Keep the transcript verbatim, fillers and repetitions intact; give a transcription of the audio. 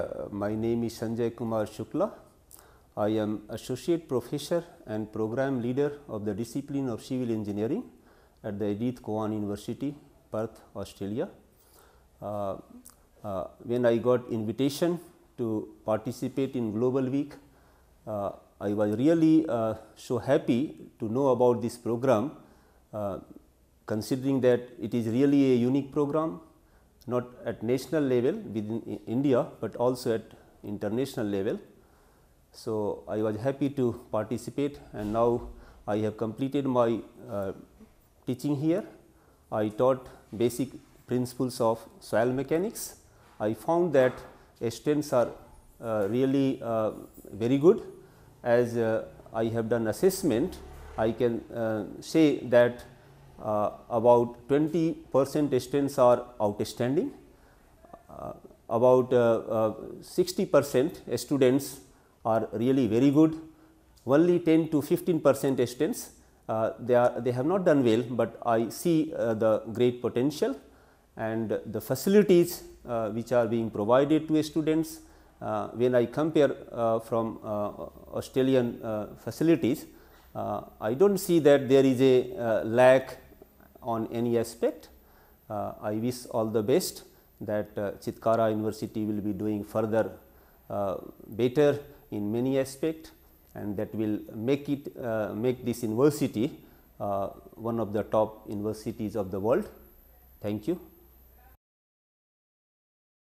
uh, my name is Sanjay Kumar Shukla. I am Associate Professor and Program Leader of the discipline of Civil Engineering at the Edith Cowan University, Perth, Australia. Uh, uh, when I got invitation to participate in Global Week, uh, I was really uh, so happy to know about this program, uh, considering that it is really a unique program, not at national level within India, but also at international level. So, I was happy to participate, and now I have completed my uh, teaching here. I taught basic principles of soil mechanics. I found that students are uh, really uh, very good. As uh, I have done assessment, I can uh, say that uh, about twenty percent students are outstanding, uh, about sixty percent uh, uh, students are really very good, only ten to fifteen percent students uh, they are they have not done well, but I see uh, the great potential, and the facilities uh, which are being provided to students. Uh, when I compare uh, from uh, Australian uh, facilities, uh, I do not see that there is a uh, lack on any aspect. Uh, I wish all the best that uh, Chitkara University will be doing further uh, better in many aspects, and that will make it uh, make this university uh, one of the top universities of the world. Thank you.